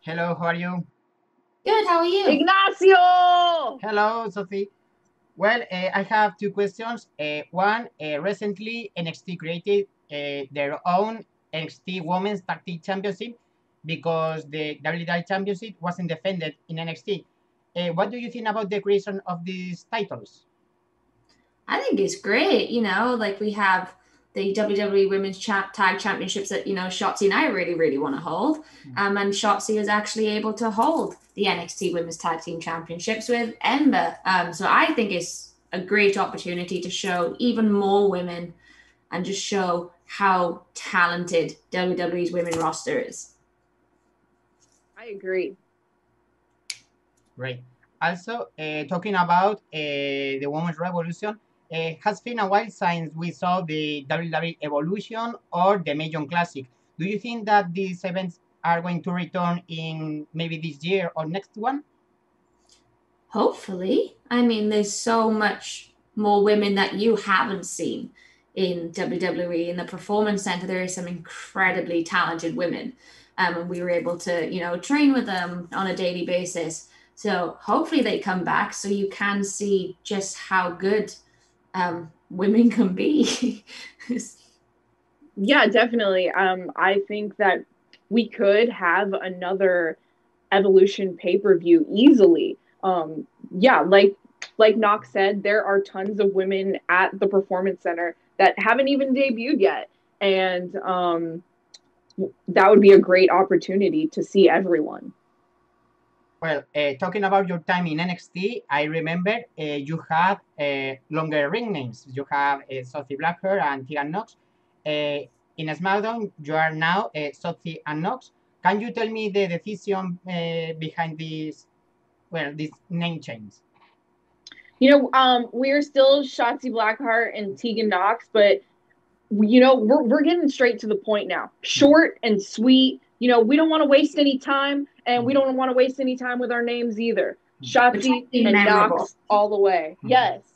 Hello, how are you? Good, how are you? Ignacio! Hello, Sophie. Well, I have two questions. One, recently NXT created their own NXT Women's Tag Team Championship because the WWE Championship wasn't defended in NXT. What do you think about the creation of these titles? I think it's great. Like we have the WWE Women's Tag Championships that, Shotzi and I really, really want to hold. And Shotzi is actually able to hold the NXT Women's Tag Team Championships with Ember. So I think it's a great opportunity to show even more women and just show how talented WWE's women roster is. I agree. Great. Also, talking about the Women's Revolution, has been a while since we saw the WWE Evolution or the Major Classic. Do you think that these events are going to return in maybe this year or next one? Hopefully. I mean, there's so much more women that you haven't seen in WWE. In the Performance Center, there are some incredibly talented women. And we were able to, train with them on a daily basis. So hopefully they come back so you can see just how good women can be. Yeah, definitely. I think that we could have another Evolution pay-per-view easily. Yeah, like Knox said, there are tons of women at the Performance Center that haven't even debuted yet. And that would be a great opportunity to see everyone. Well, talking about your time in NXT, I remember you had longer ring names. You have Sophie Blackheart and Tegan Knox. In SmackDown, you are now Sophie and Knox. Can you tell me the decision behind this name change? We're still Shotzi Blackheart and Tegan Knox, but we're getting straight to the point now. Short and sweet. We don't want to waste any time, and we don't want to waste any time with our names either. Shotzi and Knox all the way. Yes.